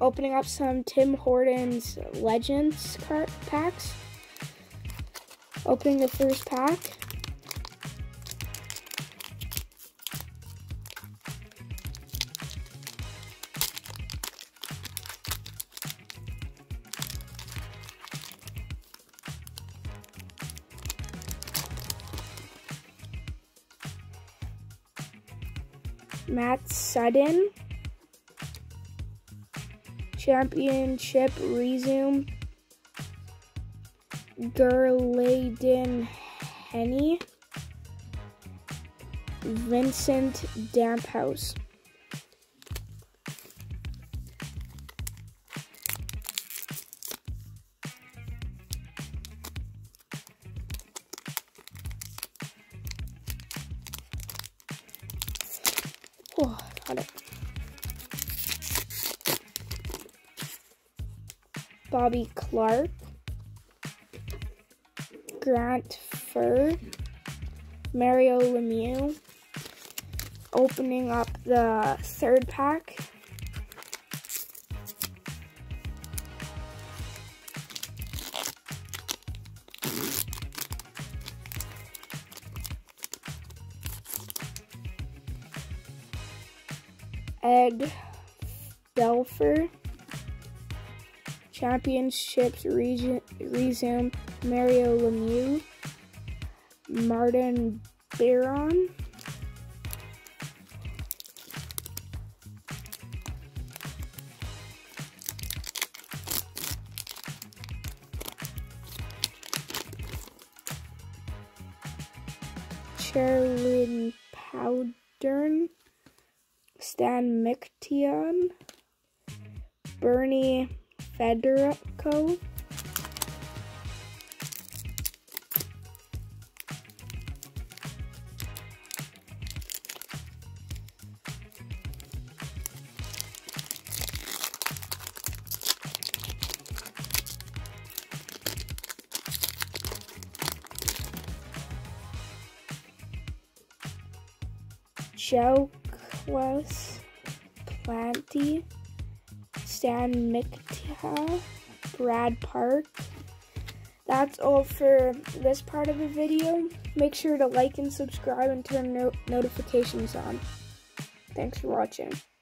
Opening up some Tim Hortons Legends card packs. Opening the first pack. Matt Sudden. Championship Resume. Gerladin Henny. Vincent Damphouse. Oh, got it. Bobby Clark. Grant Furr. Mario Lemieux. Opening up the third pack. Ed Belfer. Championships Resume. Mario Lemieux. Martin Biron. Sherlyn Powdern. Stan Miction. Bernie Federico. Joe Quest Planty. Stan Mictia. Brad Park. That's all for this part of the video. Make sure to like and subscribe and turn notifications on. Thanks for watching.